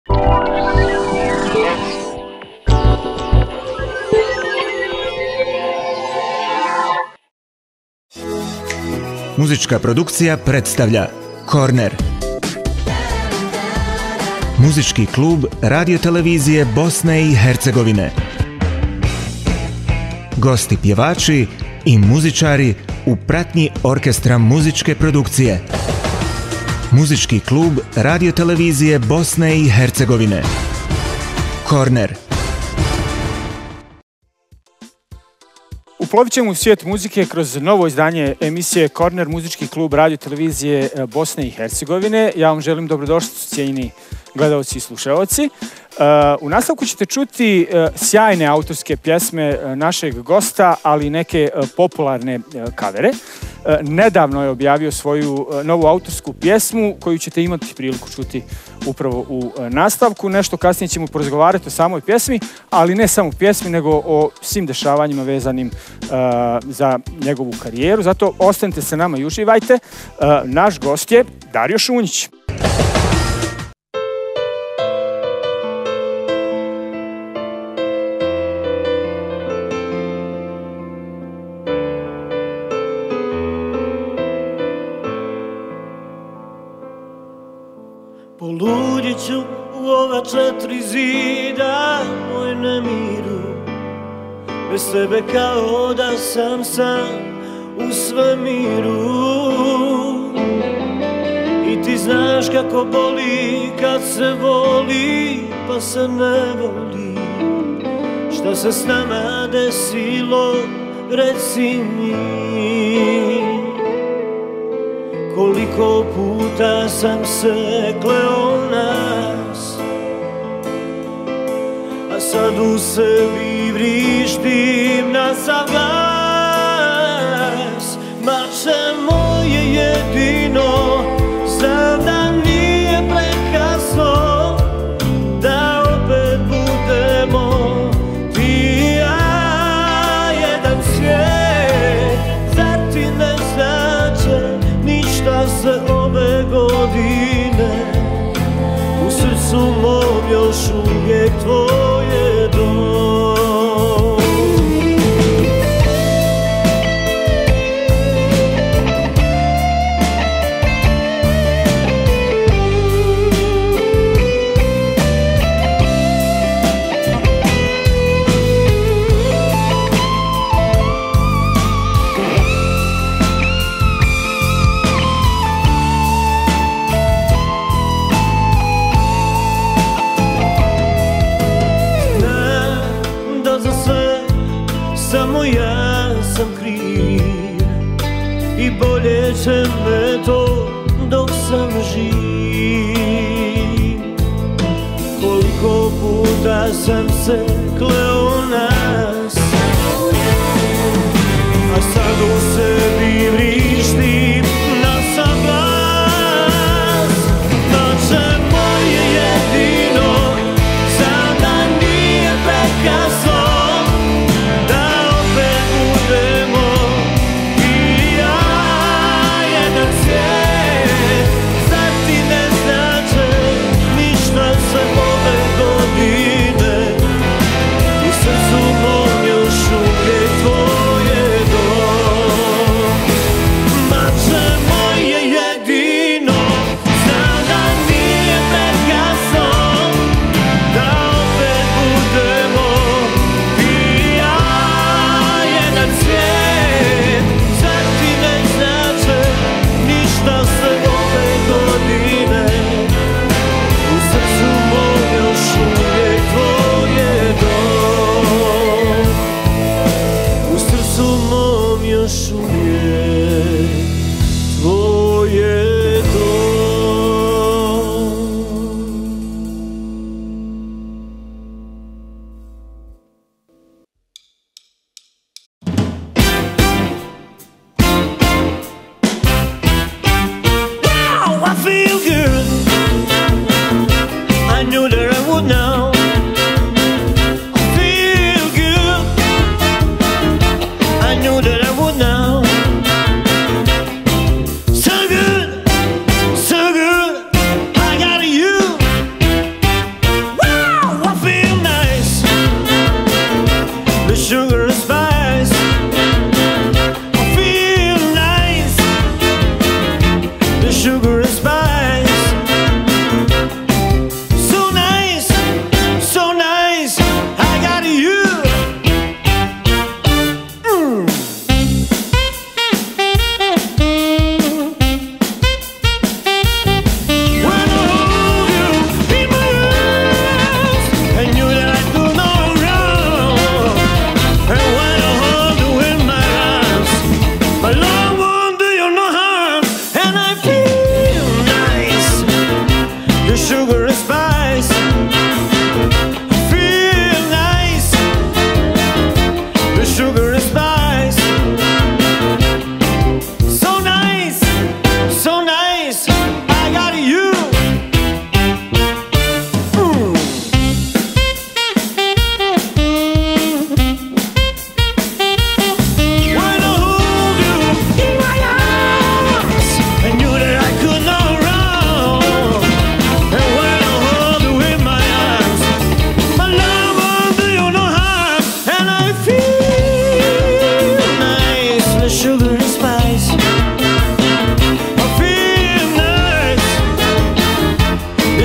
Muzička produkcija predstavlja Korner. Muzički klub radiotelevizije Bosne i Hercegovine. Gosti pjevači i muzičari u pratnji orkestra muzičke produkcije. Muzički klub radiotelevizije Bosne i Hercegovine. Korner. Uplovit ćemo u svijet muzike kroz novo izdanje emisije Korner, muzički klub radiotelevizije Bosne i Hercegovine. Ja vam želim dobrodošlicu, cijenjeni gledalci i slušalci. U nastavku ćete čuti sjajne autorske pjesme našeg gosta, ali i neke popularne kavere. Nedavno je objavio svoju novu autorsku pjesmu koju ćete imati priliku čuti upravo u nastavku. Nešto kasnije ćemo porazgovarati o samoj pjesmi, ali ne samo pjesmi, nego o svim dešavanjima vezanim za njegovu karijeru. Zato ostanite sa nama i uživajte. Naš gost je Dario Šunjić. Poludit ću u ova 4 zida, moj nemiru, bez tebe kao da sam sam u svemiru. I ti znaš kako boli kad se voli, pa se ne voli. Šta se s nama desilo, reci mi. Koliko puta sam se kleo nas, a sad u sebi vrištim na sav glas. Mače moje jedino, zar da nije prekasno da opet budemo ti i ja jedan svijet. Zar ti ne znače ništa se ove godine, u srcu mom još uvijek tvoje dom. Samo ja sam kriv i bolje će me to dok sam živ. Koliko puta sam se kleo nas, a sad u sebi vrištim na sav glas. Noće moje jedino, sada nije prekasno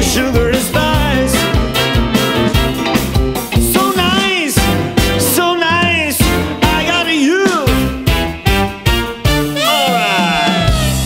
sugar and spice. So nice, so nice, I got you. All right.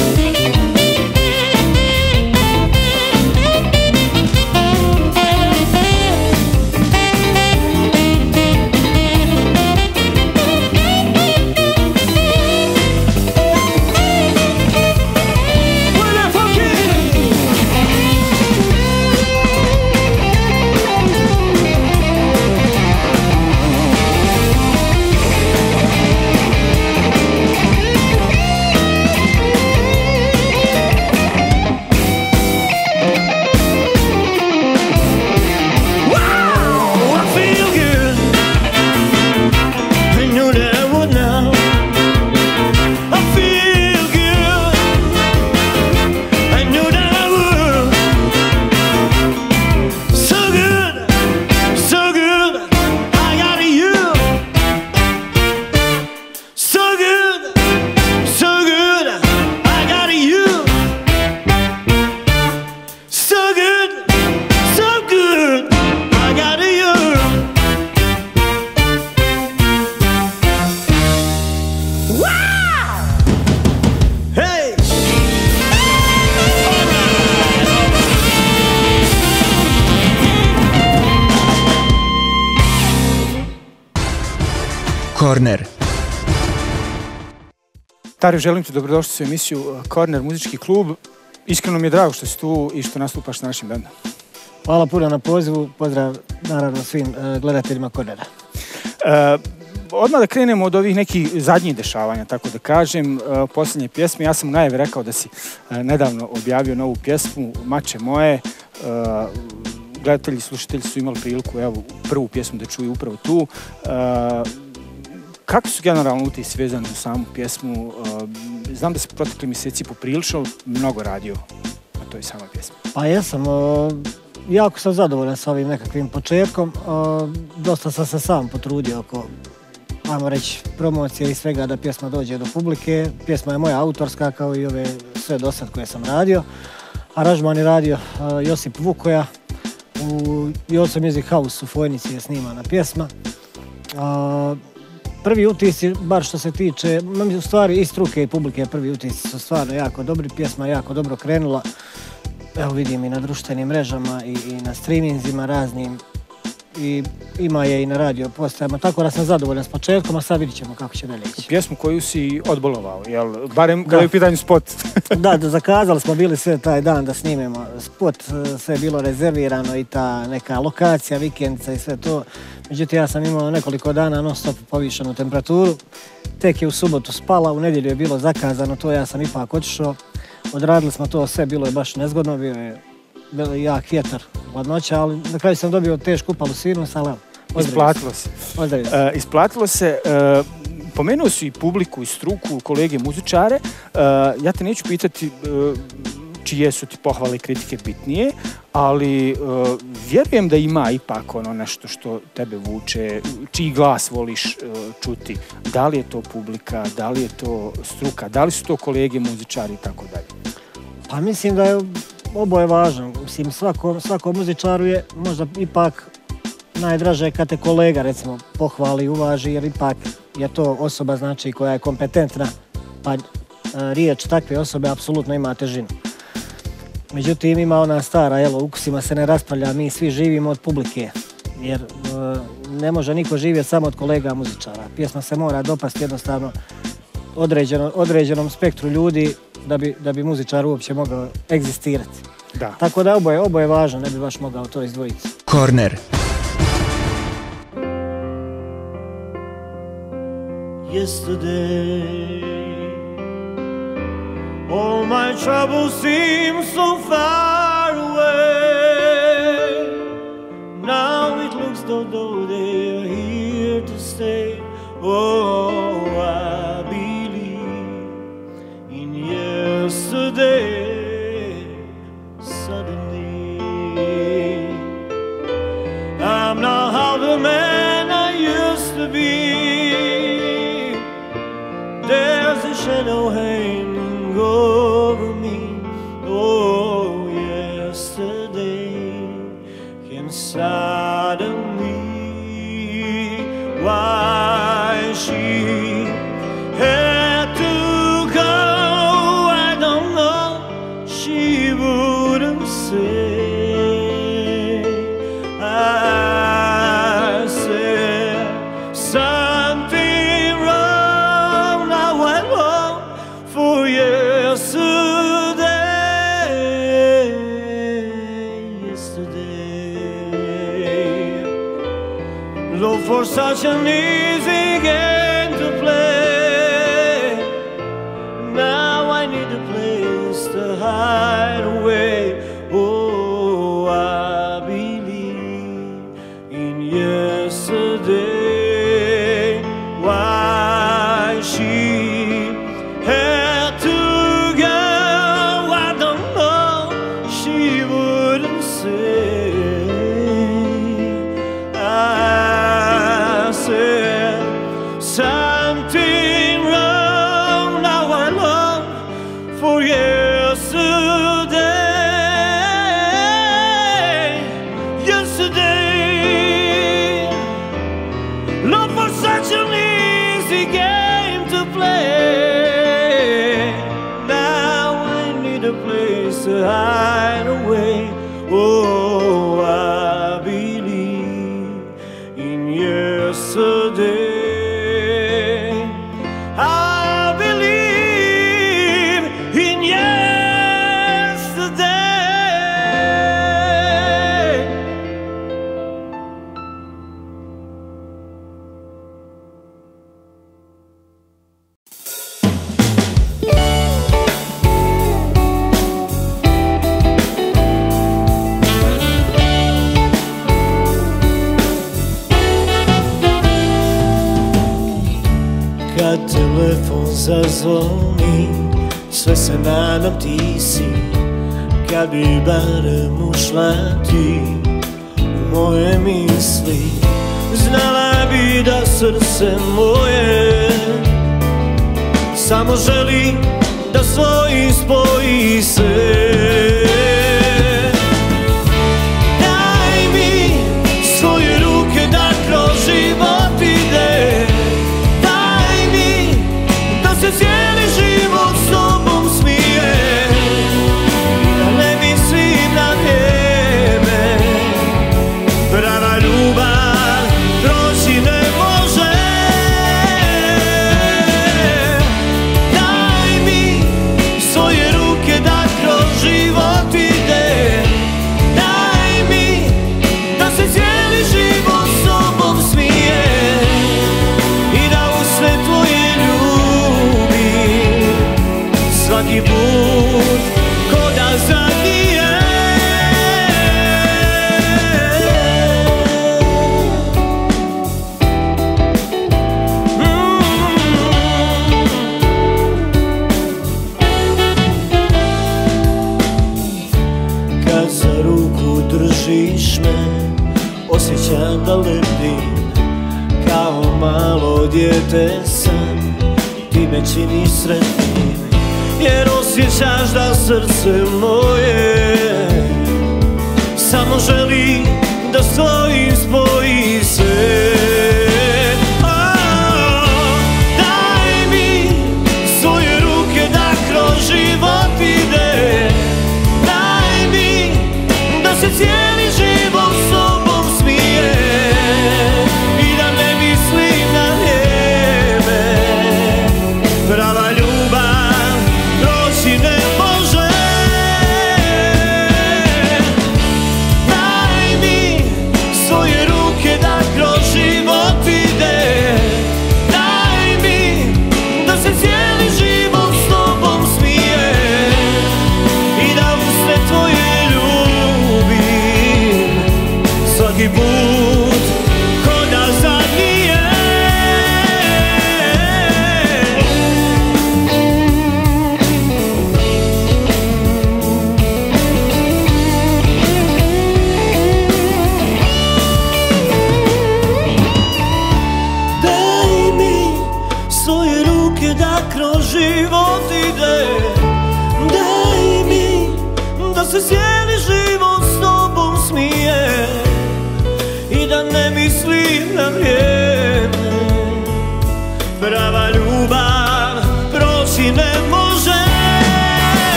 Korner. Dario, želim ti dobrodošli u emisiju Korner muzički klub. Iskreno mi je drago što si tu i što nastupaš s našim bendom. Hvala puno na pozivu, pozdrav naravno svim gledateljima Kornera. Odmah da krenemo od ovih nekih zadnjih dešavanja, tako da kažem, posljednje pjesme. Ja sam u najavi rekao da si nedavno objavio novu pjesmu, Mače moje. Gledatelji i slušatelji su imali priliku, evo, prvu pjesmu da čuju upravo tu. Kako su generalno utisci vezani u samu pjesmu? Znam da se protekli mjeseci poprilično mnogo radio na toj samoj pjesmi. Pa jesam, jako sam zadovoljan sa ovim nekakvim početkom. Dosta sam se sam potrudio oko, ajmo reći, promocije i svega da pjesma dođe do publike. Pjesma je moja autorska kao i ove sve dosad koje sam radio. Aranžman je radio Josip Vukoja. U Joso Music House u Fojnici je snimana pjesma. Prvi utisci, bar što se tiče, u stvari i struke i publike, prvi utisci su stvarno jako dobri, pjesma je jako dobro krenula. Evo vidim i na društvenim mrežama i na streaminzima raznim i ima je i na radio postajama, tako da sam zadovoljan s početkom, a sad vidit ćemo kako će dalje ići. Pjesmu koju si odbolovao, jel? Barem kada je u pitanju spot. Da, zakazali smo bili sve taj dan da snimemo spot, sve je bilo rezervirano i ta neka lokacija, vikendica i sve to. Međutim, ja sam imao nekoliko dana non stop povišenu temperaturu, tek je u subotu spala, u nedjelju je bilo zakazano, to ja sam ipak otišao. Odradili smo to sve, bilo je baš nezgodno, bio je jak vjetar, hladnoća, ali na kraju sam dobio tešku upalu sinus, ali isplatilo se. Isplatilo se. Pomenuo si i publiku i struku, kolege muzičare. Ja te neću pitati čije su ti pohvale i kritike bitnije, ali vjerujem da ima ipak ono nešto što tebe vuče, čiji glas voliš čuti. Da li je to publika, da li je to struka, da li su to kolege muzičari i tako dalje? Pa mislim da je oboje važno. Mislim, svakom muzičaru je možda ipak najdraže kad te kolega recimo pohvali i uvaži, jer ipak je to osoba znači koja je kompetentna, pa riječ takve osobe apsolutno ima težinu. Međutim, ima ona stara, ukusima se ne raspravlja, mi svi živimo od publike, jer ne može niko živjeti samo od kolega muzičara. Pjesma se mora dopasti jednostavno određenom spektru ljudi da bi muzičar uopće mogao egzistirati. Da. Tako da oboje je važno, ne bi baš mogao to izdvojiti. Korner. Yesterday, all my troubles seem so far away. Now it looks though they're here to stay. Oh, I believe in yesterday. Suddenly, I'm not how the man I used to be. There's a shadow hanging over me. Oh, yesterday. And suddenly, why she had to go, I don't know. She wouldn't say. I said something wrong. I went home for yesterday. Look for such an easy game to play. Now I need a place to hide away. Oh, I believe in yesterday. Why she had to go, I don't know. She wouldn't say. Something wrong, now I long for yesterday. Yesterday, look for such an easy game to play. Now I need a place to hide away. Oh, I believe in yesterday. I believe in yesterday. Kad telefon zazvoni, sve se nadam ti si. Kad bi barem ušla ti u moje misli, znala bi da srce moje samo želi da svoji spoji se. Daj mi svoje ruke da kroz život ide. Se cijeli život s tobom smije i da ne mislim na vrijeme. Prava ljubav proći ne može. Daj mi svoje ruke da kroz život ide. Daj mi da se cijeli život s tobom smije i da u sve tvoje svaki put ko da zadnji je. Kad za ruku držiš me, osjećam da lebdim kao malo dijete sam. Ti me činiš sretnim jer osjećaš da srce moje samo želi da svojim spoji se. Daj mi svoje ruke da kroz život ide. Daj mi da se cijeli život s tobom smije i da ne mislim na vrijeme. Prava ljubav proći ne može. Daj mi svoje ruke da kroz život ide. Daj mi da se cijeli život s tobom smije i da u sve tvoje ljubim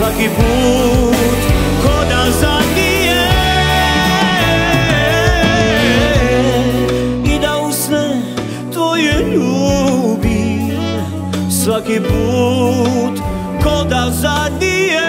svaki put ko da zadnije i da usne tvoje ljubim svaki put ko da zadnije.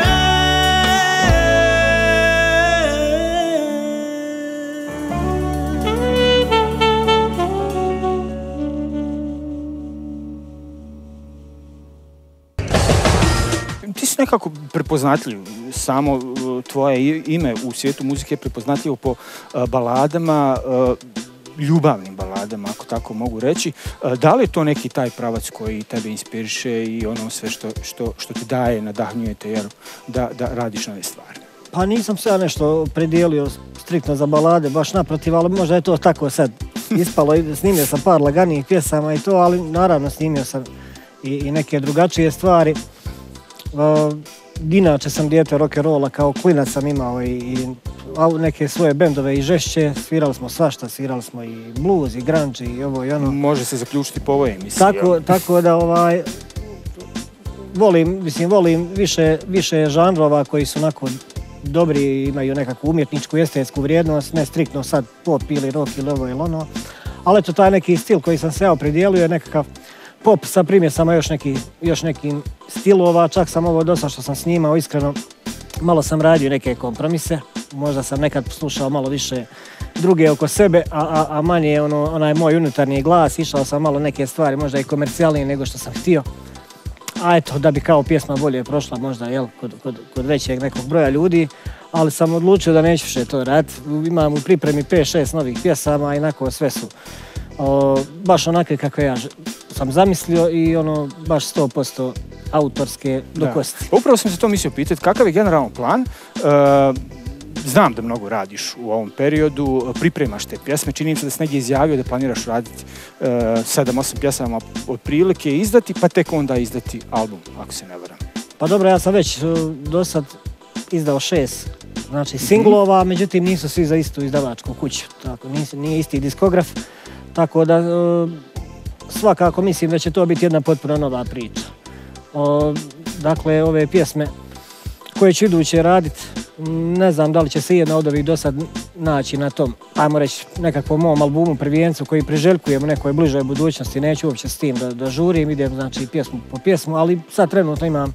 Ti si nekako prepoznatljiv, samo tvoje ime u svijetu muzike je prepoznatljivo po baladama, ljubavnim baladama, ako tako mogu reći. Da li je to neki taj pravac koji tebe inspiriše i ono sve što ti daje, nadahnjuje te jer da radiš nove stvari? Pa nisam se ja nešto predijelio striktno za balade, baš naprotiv, ali možda je to tako sad ispalo. Snimio sam par laganijih pjesama i to, ali naravno snimio sam i neke drugačije stvari. Inače sam dijete rock'n'rolla, kao klinac sam imao i neke svoje bendove i žešće, svirali smo svašta, svirali smo i blues i grunge i ovo i ono. Može se zaključiti po ovoj emisiji. Tako da volim više žanrova koji su onako dobri, imaju nekakvu umjetničku, estetsku vrijednost, ne striktno sad pop ili rock ili ovo ili ono. Ali eto, taj neki stil koji sam se ja opredijelio je nekakav pop sa primjesama još nekim stilova, čak sam ovo dosta što sam snimao, iskreno malo sam radio neke kompromise, možda sam nekad slušao malo više druge oko sebe, a manje onaj moj unutarnji glas, išao sam malo neke stvari, možda i komercijalnije nego što sam htio. A eto, da bi kao pjesma bolje prošla možda, jel, kod većeg nekog broja ljudi, ali sam odlučio da neću više to raditi. Imam u pripremi 5-6 novih pjesama i onako sve su baš onakve kakve ja sam zamislio i ono baš 100% autorske do kosti. Upravo sam se to mislio pitati, kakav je generalno plan? Znam da mnogo radiš u ovom periodu, pripremaš te pjesme, čini mi se da si negdje izjavio da planiraš raditi 7-8 pjesama otprilike izdati, pa tek onda izdati album, ako se ne varam. Pa dobro, ja sam već do sad izdao 6 singlova, međutim nisu svi za istu izdavačku kuću, tako, nije isti diskograf, tako da svakako mislim da će to biti jedna potpuno nova priča. Dakle, ove pjesme koje ću iduće raditi, ne znam da li će se jedna od ovih do sad naći na tom, ajmo reći, nekakvom mom albumu prvijencu koji priželjkujem u nekoj bližoj budućnosti, neću uopće s tim da žurim, idem znači pjesmu po pjesmu, ali sad trenutno imam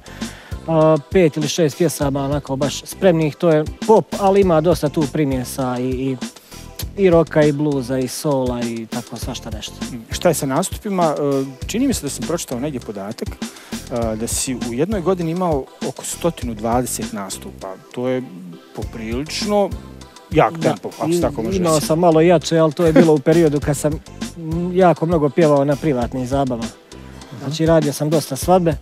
5 ili 6 pjesama onako baš spremnih, to je pop, ali ima dosta tu primjesa i roka i bluza i soula i tako svašta nešto. Šta je sa nastupima? Čini mi se da sam pročitao negdje podatak da si u jednoj godini imao oko 120 nastupa. To je poprilično jak tempo, ako se tako može reći. Imao sam malo jače, ali to je bilo u periodu kad sam jako mnogo pjevao na privatnim zabavama. Znači radio sam dosta svadbe,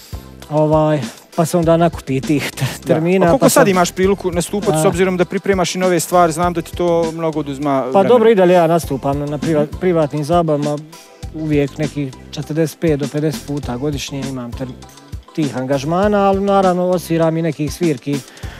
pa se onda nakupi tih termina. A koliko sad imaš priliku nastupati s obzirom da pripremaš i nove stvari, znam da ti to mnogo oduzma vremena. Pa dobro, i dalje ja nastupam na privatnim zabavama, uvijek nekih 45 do 50 puta godišnje imam tih angažmana, ali naravno osviram i nekih svirki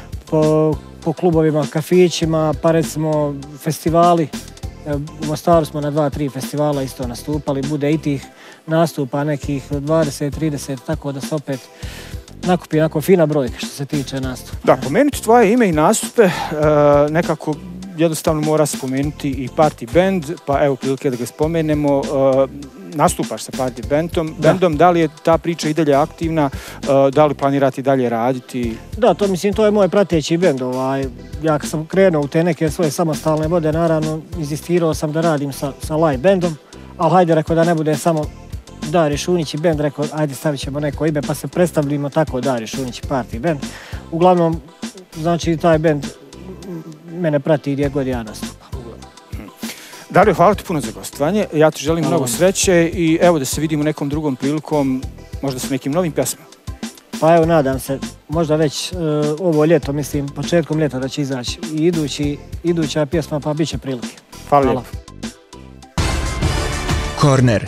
po klubovima, kafićima, pa recimo festivali. U Mostaru smo na 2-3 festivala isto nastupali, bude i tih nastupa nekih 20-30, tako da se opet nakupi onako fina brojka što se tiče nastupa. Da, pomenuti tvoje ime i nastupe, nekako jednostavno mora spomenuti i Party Band, pa evo prilike da ga spomenemo. Nastupaš sa Party Bandom, da li je ta priča i dalje aktivna, da li planirati dalje raditi? Da, to je moj prateći bend. Ja kad sam krenuo u te neke svoje samostalne vode, naravno inzistirao sam da radim sa live bandom, ali hajde, rekao da ne bude samo Dario Šunjić i band, rekao ajde stavit ćemo neko ime pa se predstavljamo tako Dario Šunjić i Party Band. Uglavnom, znači taj band mene prati gdje god ja nastupam. Dario, hvala ti puno za gostovanje, ja ti želim mnogo sreće i evo da se vidimo nekom drugom prilikom, možda sa nekim novim pjesmama. Pa evo, nadam se, možda već ovo ljeto, mislim, početkom ljeta da će izaći i iduća pjesma, pa bit će prilike. Hvala lijepo. Korner.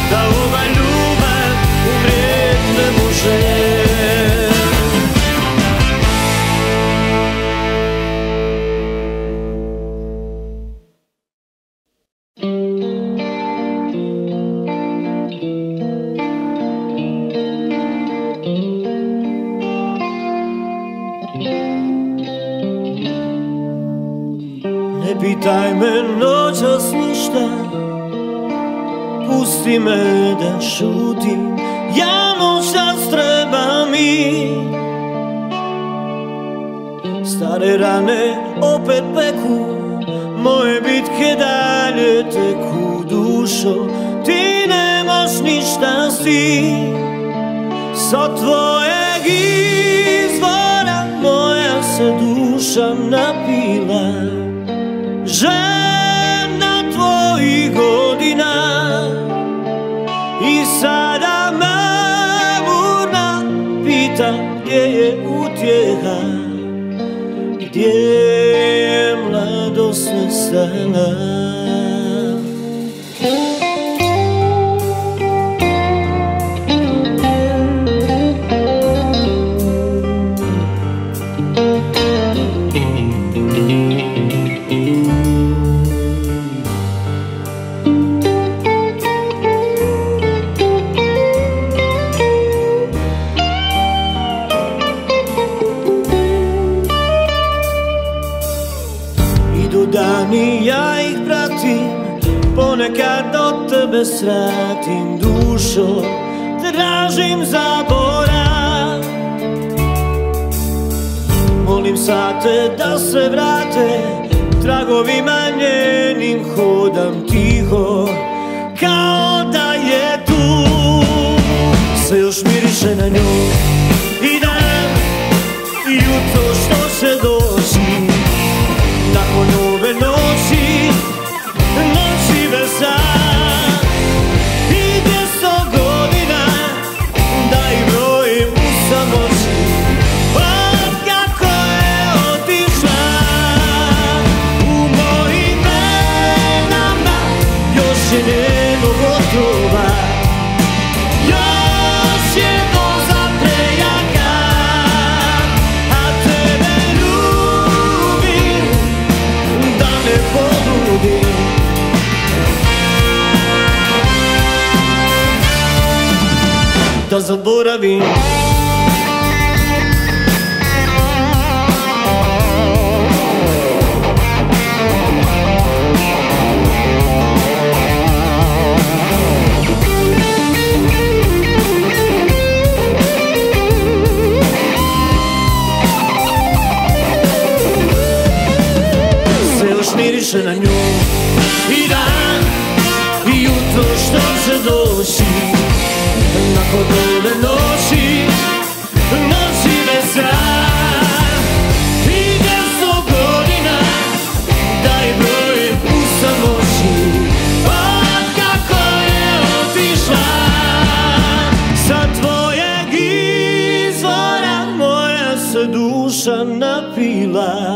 da ova ljubav umrijet ne može. Ne pitaj me noćas ništa, pusti me da šutim, ja noćas treba mi. Stare rane opet peku, moje bitke dalje teku. Dušo, ti nemaš ništa si, sa tvojeg izvora moja se duša napila. Žena tvojih godina i sada mamurna pita gdje je utjeha, gdje je mladost nestala. Dani ja ih pratim, ponekad od tebe sratim. Dušo, tražim zaborav, molim sate da se vrate, tragovima njenim hodam tiho, kao da je tu. Sve još miriše na nju i dan i jutro što se doći. Nakon ove noći, noći veza i 200 godina, da ih brojim u samoći. Od kako je otišla, u mojim venama još je njegov otrova, još je doza prejaka, a tebe ljubim da ne poludim. Da zaboravim. Sve još miriše na nju i dan i jutro što će doći. Nakon ove noći, noći veza i 200 godina, da ih brojim u samoći. Od kako je otišla, sa tvojeg izvora moja se duša napila.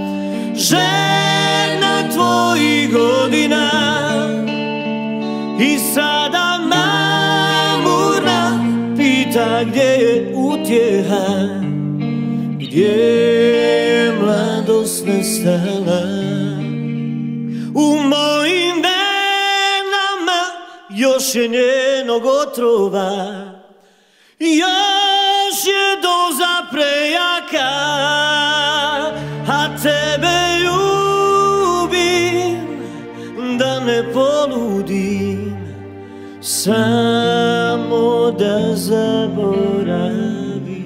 Žena tvojih godina i sada mamurna pita gdje je utjeha, gdje je mladost nestala. U mojim venama još je njenog otrova, još je doza prejaka, a tebe ljubim da ne poludim, samo da zaboravim.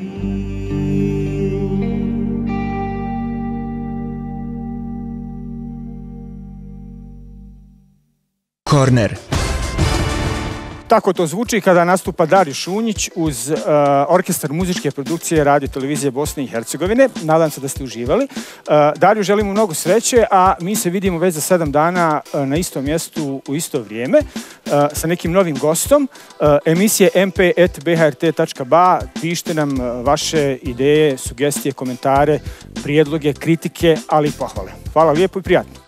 Korner. Tako to zvuči kada nastupa Dario Šunjić uz orkestar muzičke produkcije Radio Televizije Bosne i Hercegovine. Nadam se da ste uživali. Dario, želimo mnogo sreće, a mi se vidimo već za 7 dana na istom mjestu u isto vrijeme sa nekim novim gostom. Emisije mp@bhrt.ba. Pišite nam vaše ideje, sugestije, komentare, prijedloge, kritike, ali i pohvale. Hvala lijepo i prijatno.